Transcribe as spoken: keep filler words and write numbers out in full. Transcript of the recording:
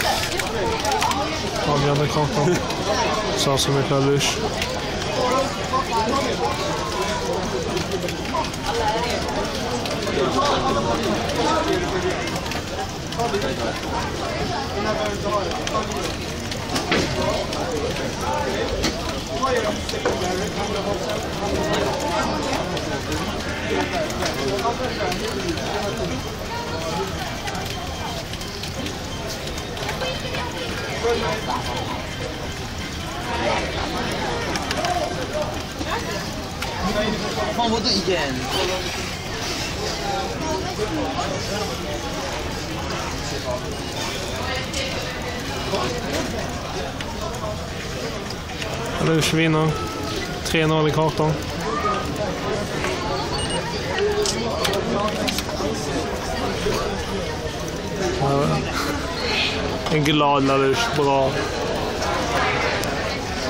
Avgörande kartan. Så som är Lalush. 放不对一件。 Lalush vinner. tre noll i kartan. En glad Lalush, bra.